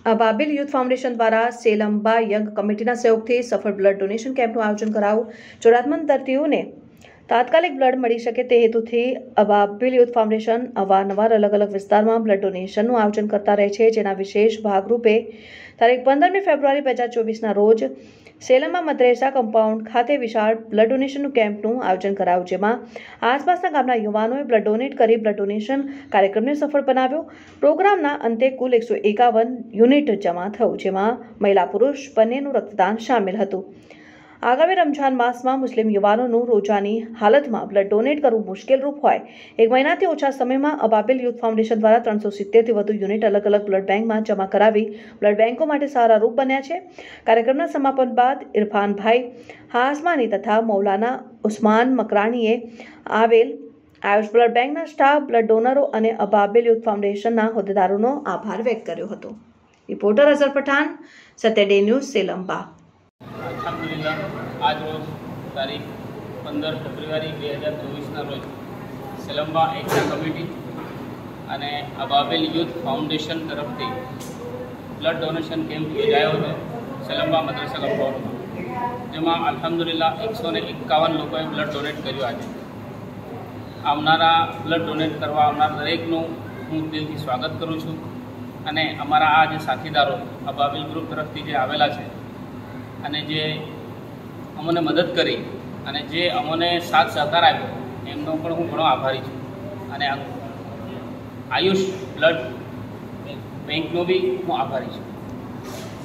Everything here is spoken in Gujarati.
અબાબિલ યુથ ફાઉન્ડેશન દ્વારા સેલંબા યંગ કમિટીના સહયોગથી સફળ બ્લડ ડોનેશન કેમ્પનું આયોજન કરાયું। જરૂરિયાતમંદ દર્દીઓને તાત્કાલિક બ્લડ મળી શકે તે હેતુથી અબાબિલ યુથ ફાઉન્ડેશન અવારનવાર અલગ અલગ વિસ્તારમાં બ્લડ ડોનેશનનું આયોજન કરતા રહે છે, જેના વિશેષ ભાગરૂપે તારીખ 15મી ફેબ્રુઆરી 2024ના રોજ સેલંબા મદ્રેસા કમ્પાઉન્ડ ખાતે વિશાળ બ્લડ ડોનેશન કેમ્પનું આયોજન કરાયું, જેમાં આસપાસના ગામના યુવાનોએ બ્લડ ડોનેટ કરી બ્લડ ડોનેશન કાર્યક્રમને સફળ બનાવ્યો। પ્રોગ્રામના અંતે કુલ 151 યુનિટ જમા થયું, જેમાં મહિલા પુરુષ બંનેનું રક્તદાન સામેલ હતું। આગામી રમઝાન માસમાં મુસ્લિમ યુવાનોનું રોજાની હાલતમાં બ્લડ ડોનેટ કરવું મુશ્કેલરૂપ હોય, એક મહિનાથી ઓછા સમયમાં અબાબિલ યુથ ફાઉન્ડેશન દ્વારા 370થી વધુ યુનિટ અલગ અલગ બ્લડ બેંકમાં જમા કરાવી બ્લડ બેંકો માટે સહારારૂપ બન્યા છે। કાર્યક્રમના સમાપન બાદ ઇરફાનભાઈ હાસમાની તથા મૌલાના ઉસ્માન મકરાણીએ આવેલ આયુષ બ્લડ બેંકના સ્ટાફ, બ્લડ ડોનરો અને અબાબિલ યુથ ફાઉન્ડેશનના હોદ્દેદારોનો આભાર વ્યક્ત કર્યો હતો। Reporter Azhar Pathan, Satyaday news, Selamba. અલ્હમ્દુલિલ્લાહ આજ રોજ તારીખ 15 ફેબ્રુઆરી 2024ના રોજ સેલંબા એકતા કમિટી અને અબાબિલ યુથ ફાઉન્ડેશન તરફથી બ્લડ ડોનેશન કેમ્પ યોજાયો હતો સેલંબા મદ્રેસા કમ્પાઉન્ડમાં, જેમાં અલ્હમ્દુલિલ્લાહ 151 લોકોએ બ્લડ ડોનેટ કર્યું। આજે આવનારા બ્લડ ડોનેટ કરવા આવનાર દરેકનું હું દિલથી સ્વાગત કરું છું અને અમારા આ જે સાથીદારો અબાબિલ ગ્રુપ તરફથી જે આવેલા છે અને જે અમને મદદ કરી અને જે અમને સાથ સહકાર આપ્યો એમનો પણ હું ઘણો આભારી છું। અને આયુષ બ્લડ બેંકનો બી હું આભારી છું।